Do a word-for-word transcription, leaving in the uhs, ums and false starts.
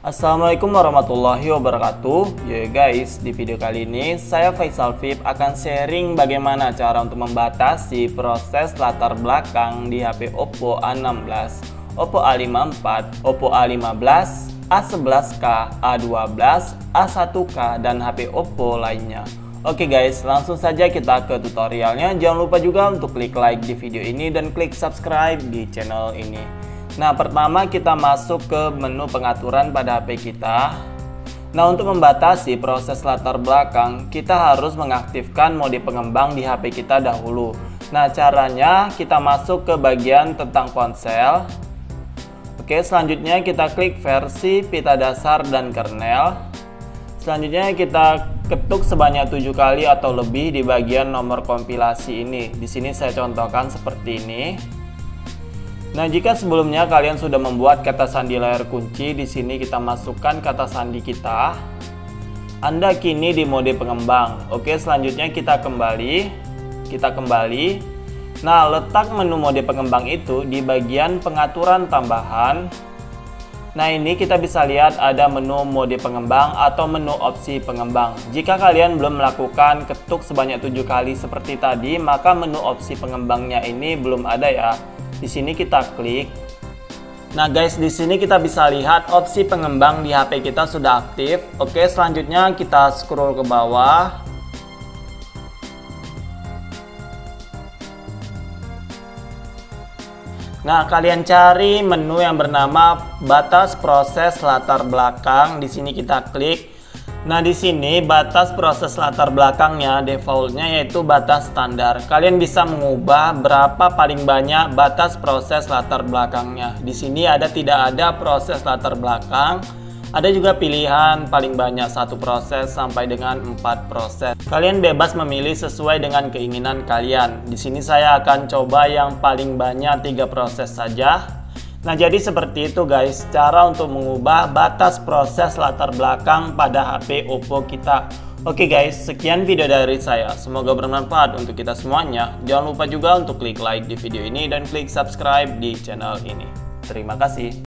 Assalamualaikum warahmatullahi wabarakatuh. Yo guys, di video kali ini saya Faisal V I P akan sharing bagaimana cara untuk membatasi proses latar belakang di H P Oppo A enam belas, Oppo A lima puluh empat, Oppo A lima belas, A sebelas K, A dua belas, A satu K, dan H P Oppo lainnya. Oke guys, langsung saja kita ke tutorialnya. Jangan lupa juga untuk klik like di video ini dan klik subscribe di channel ini. Nah, pertama kita masuk ke menu pengaturan pada H P kita. Nah, untuk membatasi proses latar belakang, kita harus mengaktifkan mode pengembang di H P kita dahulu. Nah, caranya kita masuk ke bagian tentang ponsel. Oke, selanjutnya kita klik versi, pita dasar, dan kernel. Selanjutnya kita ketuk sebanyak tujuh kali atau lebih di bagian nomor kompilasi ini. Di sini saya contohkan seperti ini. Nah, jika sebelumnya kalian sudah membuat kata sandi layar kunci, di sini kita masukkan kata sandi kita. Anda kini di mode pengembang. Oke, selanjutnya kita kembali. Kita kembali. Nah, letak menu mode pengembang itu di bagian pengaturan tambahan. Nah, ini kita bisa lihat ada menu mode pengembang atau menu opsi pengembang. Jika kalian belum melakukan ketuk sebanyak tujuh kali seperti tadi, maka menu opsi pengembangnya ini belum ada ya. Di sini kita klik. Nah guys, di sini kita bisa lihat opsi pengembang di H P kita sudah aktif. Oke, selanjutnya kita scroll ke bawah. Nah, kalian cari menu yang bernama batas proses latar belakang. Di sini kita klik. Nah, di sini batas proses latar belakangnya defaultnya yaitu batas standar. Kalian bisa mengubah berapa paling banyak batas proses latar belakangnya. Di sini ada tidak ada proses latar belakang. Ada juga pilihan paling banyak satu proses sampai dengan empat proses. Kalian bebas memilih sesuai dengan keinginan kalian. Di sini saya akan coba yang paling banyak tiga proses saja. Nah, jadi seperti itu guys, cara untuk mengubah batas proses latar belakang pada H P Oppo kita. Oke guys, sekian video dari saya. Semoga bermanfaat untuk kita semuanya. Jangan lupa juga untuk klik like di video ini dan klik subscribe di channel ini. Terima kasih.